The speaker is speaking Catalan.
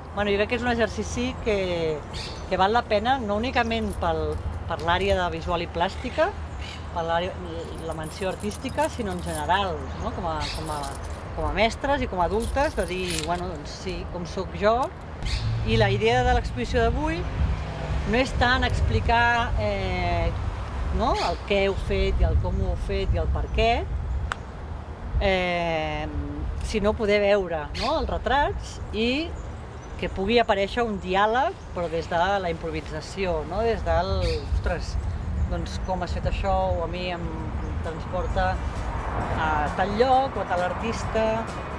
Bueno, jo crec que és un exercici que val la pena, no únicament per l'àrea de visual i plàstica, per la menció artística, sinó en general, no? Com a mestres i com a adultes, de dir, bueno, doncs sí, com sóc jo. I la idea de l'exposició d'avui no és tant explicar no? El què heu fet i el com ho heu fet i el per què, sinó poder veure, no? Els retrats i que pugui aparèixer un diàleg, però des de la improvisació, no? Des del, ostres, doncs com has fet això, o a mi em transporta a tal lloc, o a tal artista.